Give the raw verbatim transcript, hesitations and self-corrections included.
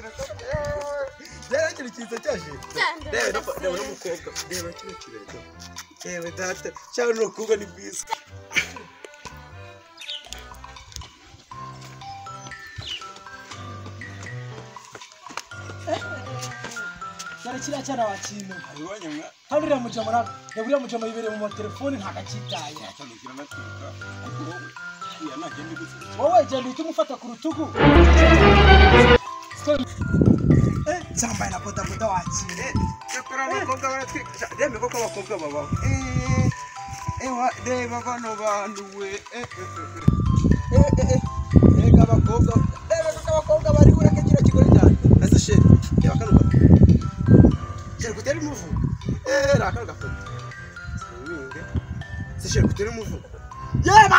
Rero kiri kiza cyaje. Rero rero n'umukobwa. Reba kino kireto. Yewe data, cyangwa n'ukubwa ni bwiza. Dore kiriya cyana wakintu. Abibonye mwa. Hano uriya mujama ntabwo uriya mujama yibereye mu telefone ntakakitaye. Cyamukira amatuka. Iya nagende gusa. Wowe genda uhita umufata ku rutugu. Eh, zambaye na boda boda wakintu. Eh, cyakora abakobwa baratwika. Dembe koko abakobwa babaho. Eh, ewa reba bano bantu we. Eh, eh, eh. Rega abakobwa. Reba koko abakobwa bari ureke kino kigore cyane. Ese she, reba kano gafoto. She gutera umuvu. Eh, rakano gafoto. Sinwinge. Se she gutera umuvu. Yeba